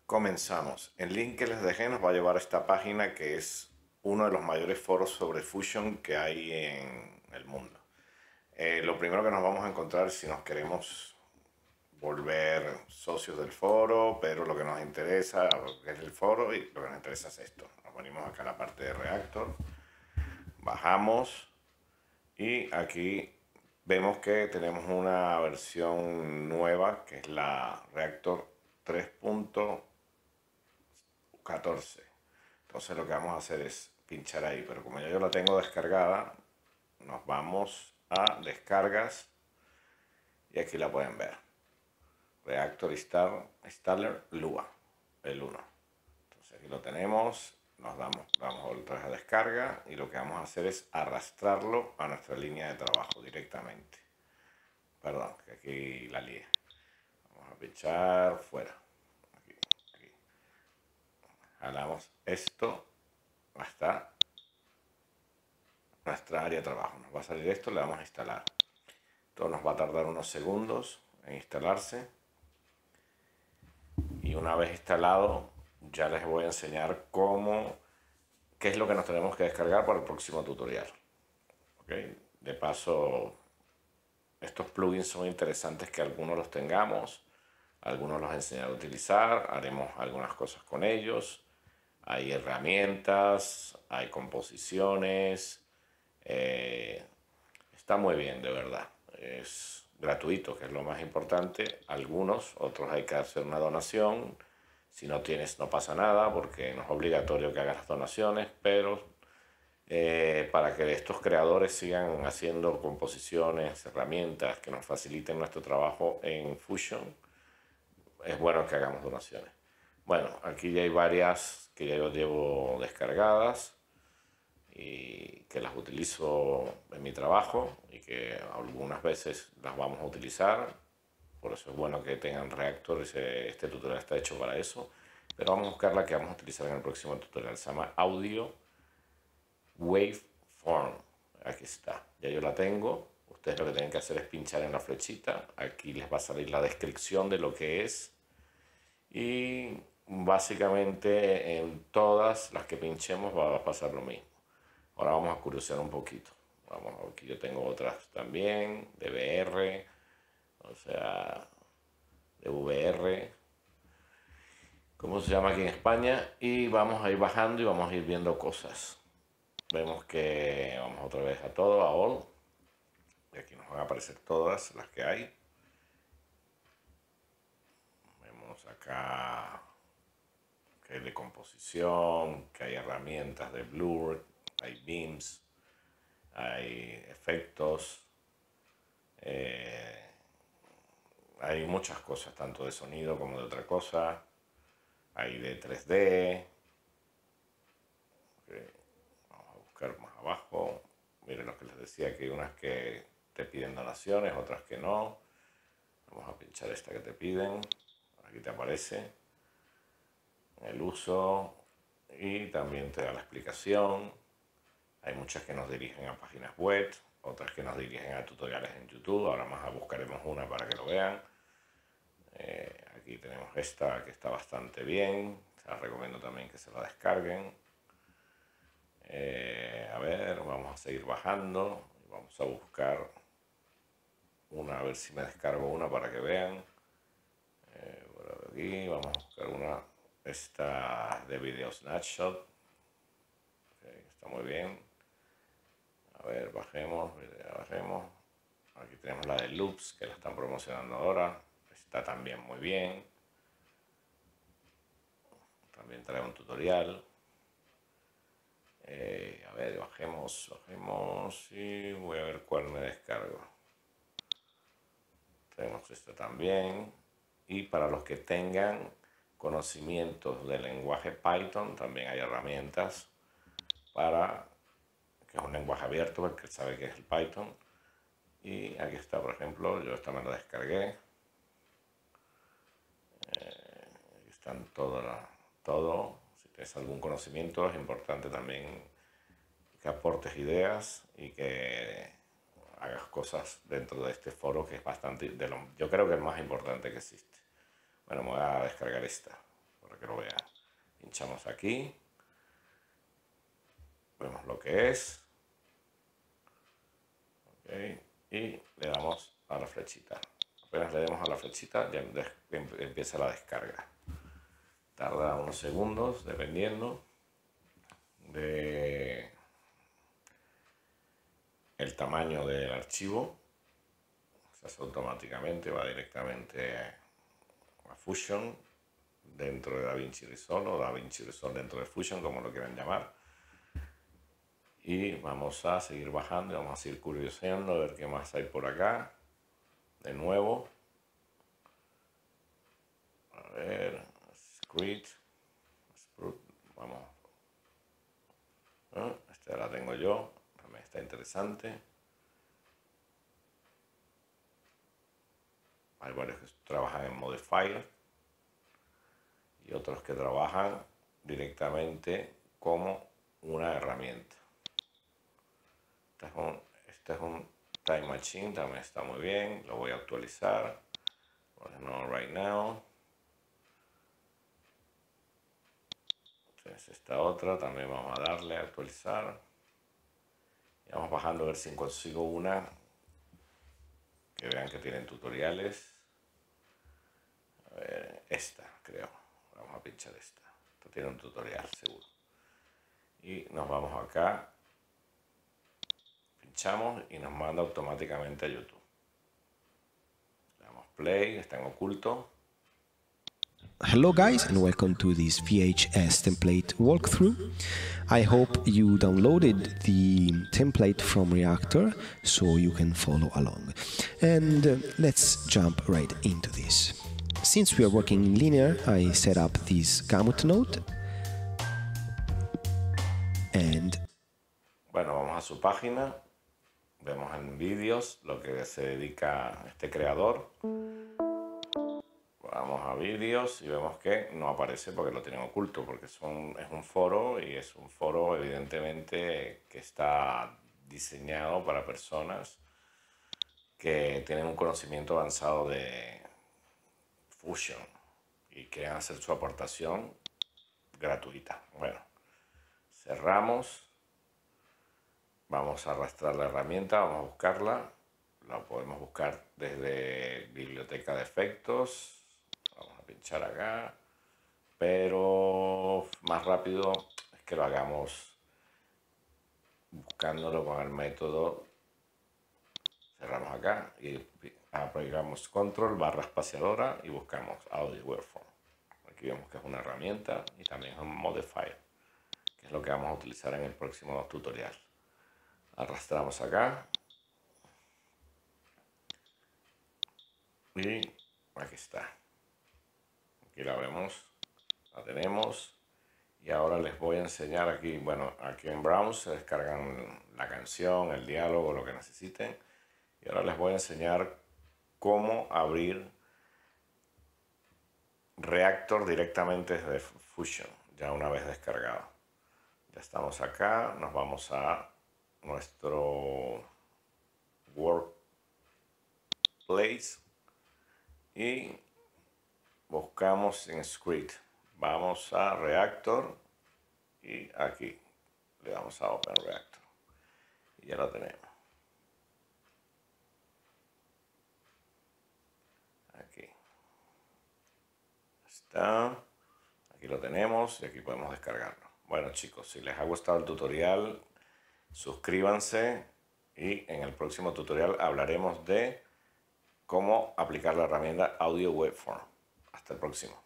Comenzamos. El link que les dejé nos va a llevar a esta página que es uno de los mayores foros sobre Fusion que hay en el mundo. Lo primero que nos vamos a encontrar si nos queremos volver socios del foro, pero lo que nos interesa es el foro y lo que nos interesa es esto. Nos venimos acá a la parte de Reactor, bajamos y aquí vemos que tenemos una versión nueva que es la Reactor 3.14. Entonces lo que vamos a hacer es pinchar ahí, pero como ya yo la tengo descargada, nos vamos a descargas y aquí la pueden ver. Reactor Installer Lua, el 1. Entonces aquí lo tenemos, damos otra vez a descarga y lo que vamos a hacer es arrastrarlo a nuestra línea de trabajo directamente. Perdón, que aquí la lié. Vamos a pinchar fuera. Aquí. Jalamos esto hasta nuestra área de trabajo. Nos va a salir esto, le vamos a instalar. Esto nos va a tardar unos segundos en instalarse. Y una vez instalado, ya les voy a enseñar qué es lo que nos tenemos que descargar para el próximo tutorial. ¿Okay? De paso, estos plugins son interesantes que algunos los tengamos, algunos los enseñaré a utilizar, haremos algunas cosas con ellos. Hay herramientas, hay composiciones, está muy bien, de verdad. Es gratuito, que es lo más importante. Algunos, otros hay que hacer una donación. Si no tienes, no pasa nada, porque no es obligatorio que hagas las donaciones, pero para que estos creadores sigan haciendo composiciones, herramientas que nos faciliten nuestro trabajo en Fusion, es bueno que hagamos donaciones. Bueno, aquí ya hay varias que ya yo llevo descargadas y que las utilizo en mi trabajo y que algunas veces las vamos a utilizar. Por eso es bueno que tengan Reactor, este tutorial está hecho para eso. Pero vamos a buscar la que vamos a utilizar en el próximo tutorial. Se llama Audio Waveform. Aquí está, ya yo la tengo. Ustedes lo que tienen que hacer es pinchar en la flechita. Aquí les va a salir la descripción de lo que es. Y básicamente en todas las que pinchemos va a pasar lo mismo. Ahora vamos a curiosear un poquito. Vamos, aquí yo tengo otras también, de VR, o sea, de VR, ¿cómo se llama aquí en España? Y vamos a ir bajando y vamos a ir viendo cosas. Vemos que vamos otra vez a todo, a all. Y aquí nos van a aparecer todas las que hay. Vemos acá que hay de composición, que hay herramientas de blur, hay beams, hay efectos, hay muchas cosas, tanto de sonido como de otra cosa. Hay de 3D. Okay. Vamos a buscar más abajo. Miren lo que les decía, que hay unas que te piden donaciones, otras que no. Vamos a pinchar esta que te piden. Aquí te aparece el uso y también te da la explicación. Hay muchas que nos dirigen a páginas web, otras que nos dirigen a tutoriales en YouTube. Ahora más buscaremos una para que lo vean. Aquí tenemos esta que está bastante bien. Se las recomiendo también que se la descarguen. A ver, vamos a seguir bajando. Vamos a buscar una, a ver si me descargo una para que vean. Por aquí vamos a buscar una. Esta de Video Snapshot. Okay, está muy bien. A ver, bajemos, bajemos. Aquí tenemos la de Loops, que la están promocionando ahora. Está también muy bien. También trae un tutorial. A ver, bajemos y voy a ver cuál me descargo. Tenemos esto también. Y para los que tengan conocimientos del lenguaje Python, también hay herramientas para, que es un lenguaje abierto, porque sabe que es el Python. Y aquí está, por ejemplo, yo esta me la descargué. Aquí están todo. Si tienes algún conocimiento, es importante también que aportes ideas y que hagas cosas dentro de este foro, que es bastante, yo creo que es el más importante que existe. Bueno, me voy a descargar esta. para que lo vean. Pinchamos aquí, vemos lo que es, okay, y le damos a la flechita. Apenas le demos a la flechita ya empieza la descarga. Tarda unos segundos dependiendo de el tamaño del archivo. Se hace automáticamente, va directamente a Fusion dentro de DaVinci Resolve o DaVinci Resolve dentro de Fusion, como lo quieran llamar. Y vamos a seguir bajando y vamos a seguir curioseando a ver qué más hay por acá. De nuevo, a ver, Script, vamos. Esta la tengo yo, también está interesante. Hay varios que trabajan en Modifier y otros que trabajan directamente como una herramienta. Este es un Time Machine, también está muy bien, lo voy a actualizar. Bueno, right now. Entonces esta otra también vamos a darle a actualizar. Y vamos bajando a ver si consigo una que vean que tienen tutoriales. A ver, esta creo. Vamos a pinchar esta. Esta tiene un tutorial seguro. Y nos vamos acá. Pinchamos y nos manda automáticamente a YouTube. Le damos play, está en oculto. Hello guys and welcome to this VHS template walkthrough. I hope you downloaded the template from Reactor so you can follow along. And let's jump right into this. Since we are working in linear, I set up this gamut node. And bueno, vamos a su página. Vemos en vídeos lo que se dedica este creador. Vamos a vídeos y vemos que no aparece porque lo tienen oculto, porque es un foro y es un foro evidentemente que está diseñado para personas que tienen un conocimiento avanzado de Fusion y quieren hacer su aportación gratuita. Bueno, cerramos. Vamos a arrastrar la herramienta, vamos a buscarla. La podemos buscar desde biblioteca de efectos. Vamos a pinchar acá. Pero más rápido es que lo hagamos buscándolo con el método. Cerramos acá y aplicamos control barra espaciadora y buscamos audio waveform. Aquí vemos que es una herramienta y también es un modifier, que es lo que vamos a utilizar en el próximo tutorial. Arrastramos acá y aquí está. Aquí la vemos, la tenemos y ahora les voy a enseñar aquí. Bueno, aquí en Browse se descargan la canción, el diálogo, lo que necesiten, y ahora les voy a enseñar cómo abrir Reactor directamente desde Fusion, ya una vez descargado. Ya estamos acá, nos vamos a nuestro workplace y buscamos en Script. Vamos a Reactor y aquí le damos a Open Reactor y ya lo tenemos. Aquí está, aquí lo tenemos y aquí podemos descargarlo. Bueno chicos, si les ha gustado el tutorial, suscríbanse y en el próximo tutorial hablaremos de cómo aplicar la herramienta Audio Waveform. Hasta el próximo.